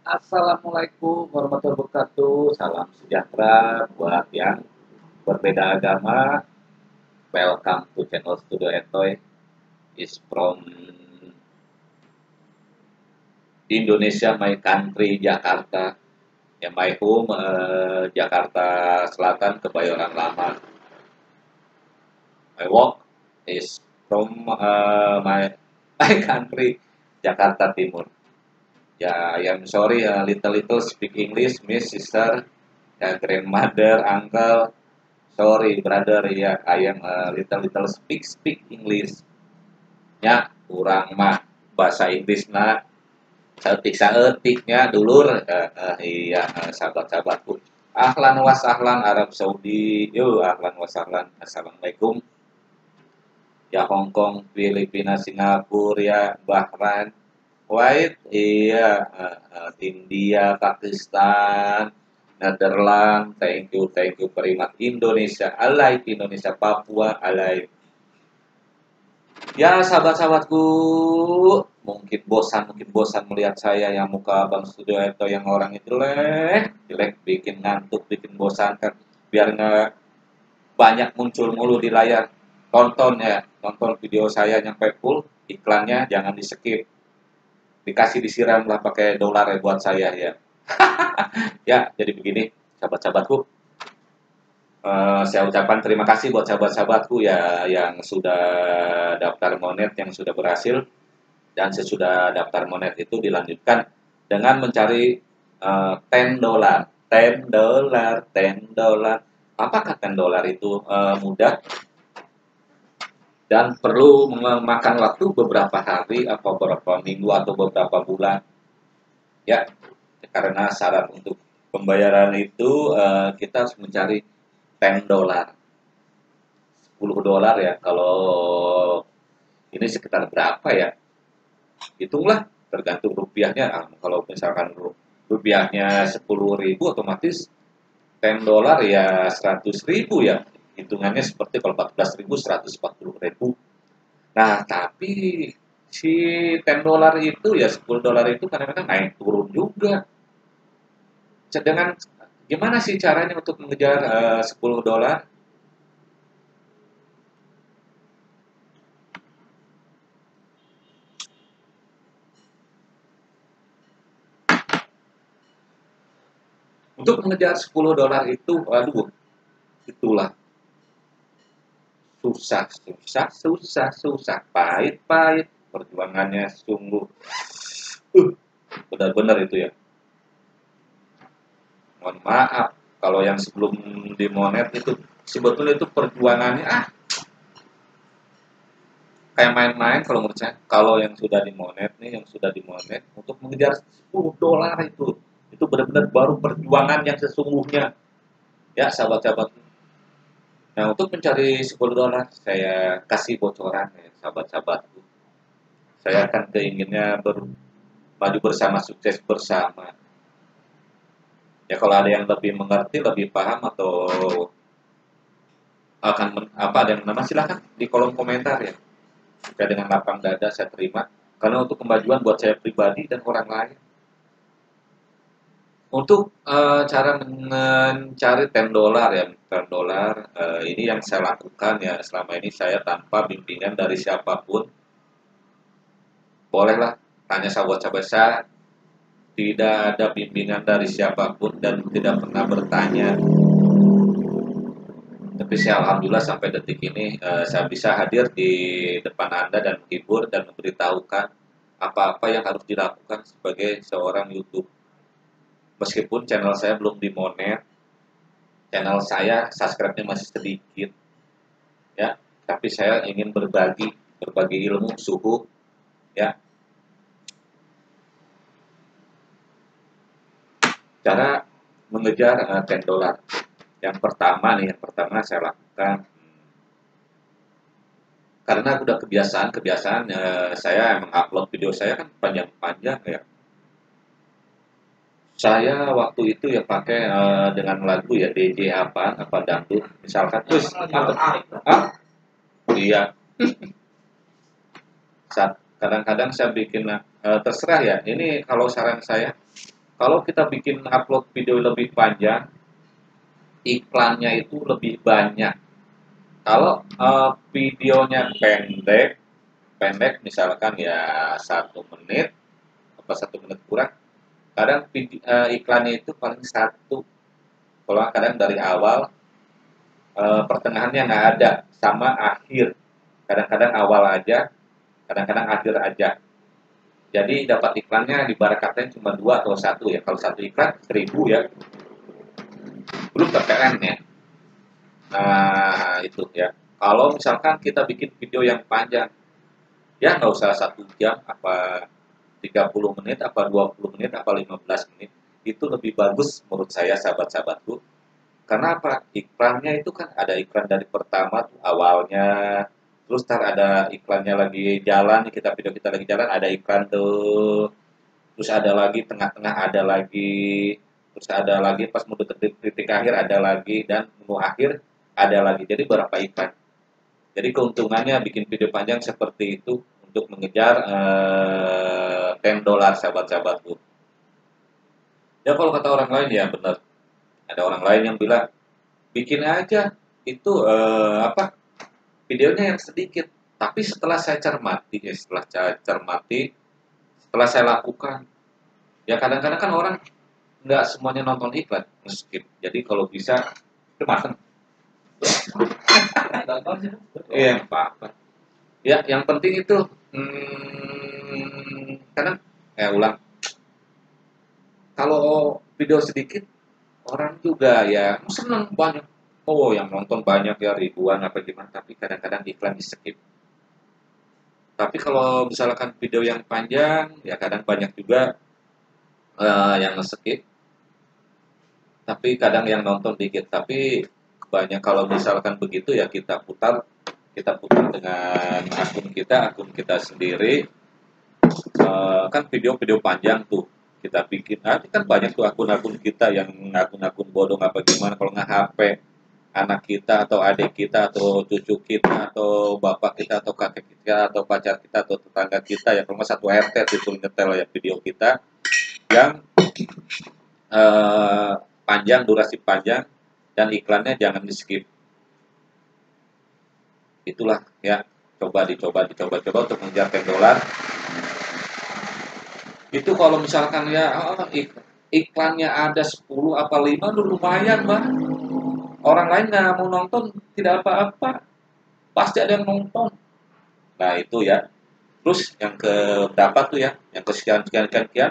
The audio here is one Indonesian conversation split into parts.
Assalamualaikum warahmatullahi wabarakatuh. Salam sejahtera buat yang berbeda agama. Welcome to channel Studio Etoy. Is from Indonesia, my country, Jakarta. Ya, my home, Jakarta Selatan, Kebayoran Lama. My work is from my country, Jakarta Timur. Ya, I am sorry, little speak English, Miss, sister, ya, grandmother, uncle. Sorry, brother, ya, I am little speak English. Ya, kurang mah bahasa Inggris na saeutik-saeutiknya dulur. Iya, sahabat-sahabatku. Ahlan wa sahlan Arab Saudi. Yo, ahlan wa sahlan. Assalamualaikum. Ya, Hong Kong, Filipina, Singapura, ya, Bahrain, Kuwait, iya, India, Pakistan, Netherlands, thank you very much. Indonesia, alive, Indonesia, Papua, alive. Ya, sahabat-sahabatku, mungkin bosan melihat saya yang muka Bang Studio atau yang orang itu jelek, bikin ngantuk, bikin bosan kan. Biar nggak banyak muncul mulu di layar. Tonton video saya nyampe full, iklannya jangan di skip. Dikasih disiram lah pakai dolar ya buat saya ya. Ya, jadi begini, sahabat-sahabatku. Saya ucapkan terima kasih buat sahabat-sahabatku ya yang sudah daftar monet, yang sudah berhasil, dan sesudah daftar monet itu dilanjutkan dengan mencari 10 dolar, 10 dolar, 10 dolar. Apakah 10 dolar itu mudah dan perlu memakan waktu beberapa hari atau beberapa minggu atau beberapa bulan? Ya, karena syarat untuk pembayaran itu kita harus mencari 10 dolar. 10 dolar ya, kalau ini sekitar berapa ya? Hitunglah, tergantung rupiahnya. Kalau misalkan rupiahnya 10.000 otomatis 10 dolar ya 100.000 ya. Hitungannya seperti kalau 14.000 140.000. Nah, tapi si 10 dolar itu ya 10 dolar itu kadang-kadang naik turun juga. Sedangkan gimana sih caranya untuk mengejar 10 dolar? Untuk mengejar 10 dolar itu, aduh, itulah susah, pahit, perjuangannya sungguh, benar-benar itu ya. Mohon maaf, kalau yang sebelum di Monet itu, sebetulnya itu perjuangannya, kayak main-main kalau menurut saya. Kalau yang sudah di Monet nih, yang sudah di Monet, untuk mengejar 10 dolar itu benar-benar baru perjuangan yang sesungguhnya. Ya, sahabat-sahabat. Nah, untuk mencari 10 dolar, saya kasih bocoran ya, sahabat-sahabatku. Saya akan keinginnya maju bersama, sukses bersama. Ya, kalau ada yang lebih mengerti, lebih paham, atau akan apa ada yang nama, silahkan di kolom komentar ya. Saya dengan lapang dada saya terima. Karena untuk kemajuan buat saya pribadi dan orang lain. Untuk cara mencari 10 dolar ya, 10 dolar ini yang saya lakukan ya selama ini, saya tanpa bimbingan dari siapapun. Bolehlah tanya sahabat-sahabat saya, tidak ada bimbingan dari siapapun dan tidak pernah bertanya. Tapi saya alhamdulillah sampai detik ini saya bisa hadir di depan Anda dan menghibur dan memberitahukan apa-apa yang harus dilakukan sebagai seorang YouTube. Meskipun channel saya belum dimonet, channel saya subscribe-nya masih sedikit, ya, tapi saya ingin berbagi ilmu suhu, ya. Cara mengejar 10 dolar. Yang pertama saya lakukan karena udah kebiasaan saya emang upload video saya kan panjang-panjang ya. Saya waktu itu ya pakai dengan lagu ya DJ apa dangdut misalkan terus iya. Kadang-kadang saya bikin terserah ya, ini kalau saran saya Kalau kita bikin upload video lebih panjang, iklannya itu lebih banyak. Kalau videonya pendek, misalkan ya 1 menit apa 1 menit kurang, kadang iklannya itu paling satu. Kalau kadang dari awal, pertengahannya nggak ada, sama akhir. Kadang-kadang awal aja, kadang-kadang akhir aja. Jadi dapat iklannya di barat katanya cuma 2 atau 1 ya. Kalau 1 iklan 1.000 ya, belum PPN ya. Nah itu ya. Kalau misalkan kita bikin video yang panjang, ya nggak usah 1 jam, apa 30 menit, apa 20 menit, apa 15 menit. Itu lebih bagus menurut saya, sahabat-sahabatku. Karena apa? Iklannya itu kan ada iklan dari pertama tuh awalnya, terus ntar ada iklannya lagi jalan, video kita lagi jalan, ada iklan tuh, terus ada lagi tengah-tengah, ada lagi, terus ada lagi pas mau titik akhir ada lagi, dan menu akhir ada lagi. Jadi berapa iklan? Jadi keuntungannya bikin video panjang seperti itu untuk mengejar $10, sahabat-sahabatku. Ya kalau kata orang lain ya benar. Ada orang lain yang bilang bikin aja itu videonya yang sedikit. Tapi setelah saya cermati, setelah saya lakukan, ya kadang-kadang kan orang nggak semuanya nonton iklan, skip. Jadi kalau bisa itu makan. Iya, apa-apa. Ya, yang penting itu karena ulang. Kalau video sedikit, orang juga ya seneng banyak. Oh, yang nonton banyak ya ribuan apa gimana, tapi kadang-kadang iklan di skip. Tapi kalau misalkan video yang panjang, ya kadang banyak juga yang nge-skip. Tapi kadang yang nonton dikit. Tapi banyak kalau misalkan begitu ya kita putar dengan akun kita sendiri. Kan video-video panjang tuh kita bikin. Nanti kan banyak tuh akun-akun kita yang akun-akun bodong apa gimana kalau nggak HP anak kita atau adik kita atau cucu kita atau bapak kita atau kakek kita atau pacar kita atau tetangga kita ya kalau satu RT itu nyetel ya video kita yang panjang, durasi panjang, dan iklannya jangan di skip. Itulah ya, coba untuk mengejar $10. Itu kalau misalkan ya iklannya ada 10 apa 5 udah lumayan, Bang. Orang lain nggak mau nonton tidak apa-apa, pasti ada yang nonton. Nah itu ya. Terus yang ke berapa tuh ya? Yang ke sekian,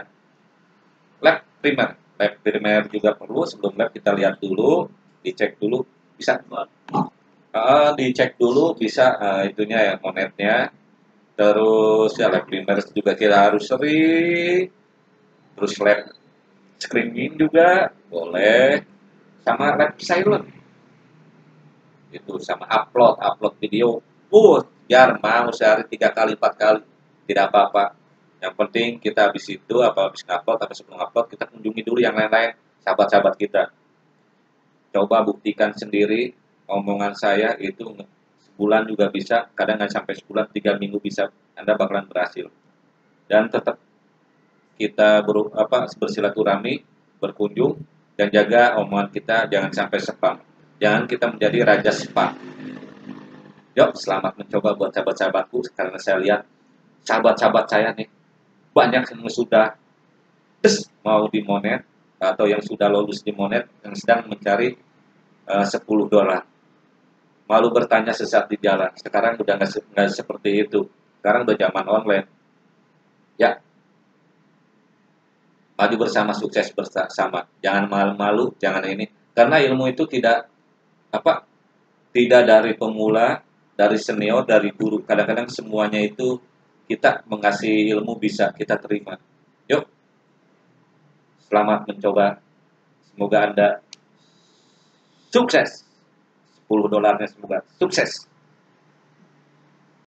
lab primer juga perlu. Sebelum lab kita lihat dulu, dicek dulu bisa dicek dulu bisa itunya ya monetnya. Terus ya lab primer juga kita harus sering. Terus lab screening juga boleh, sama lab silent itu, sama upload video. Biar mau sehari 3 kali 4 kali tidak apa-apa. Yang penting kita habis itu habis ngupload atau sebelum upload kita kunjungi dulu yang lain-lain, sahabat-sahabat kita. Coba buktikan sendiri omongan saya itu sebulan juga bisa, kadang nggak sampai sebulan, 3 minggu bisa, Anda bakalan berhasil. Dan tetap kita bersilaturahmi, berkunjung, dan jaga omongan kita jangan sampai spam. Jangan kita menjadi raja spam. Yuk, selamat mencoba buat sahabat-sahabatku, karena saya lihat sahabat-sahabat saya nih banyak yang sudah mau dimonet atau yang sudah lulus dimonet, yang sedang mencari $10. Malu bertanya sesat di jalan. Sekarang udah nggak seperti itu. Sekarang udah zaman online. Ya, maju bersama, sukses bersama. Jangan malu-malu, jangan ini. Karena ilmu itu tidak dari pemula, dari senior, dari guru. Kadang-kadang semuanya itu kita mengasih ilmu bisa kita terima. Yuk, selamat mencoba. Semoga Anda sukses. $10 semoga sukses.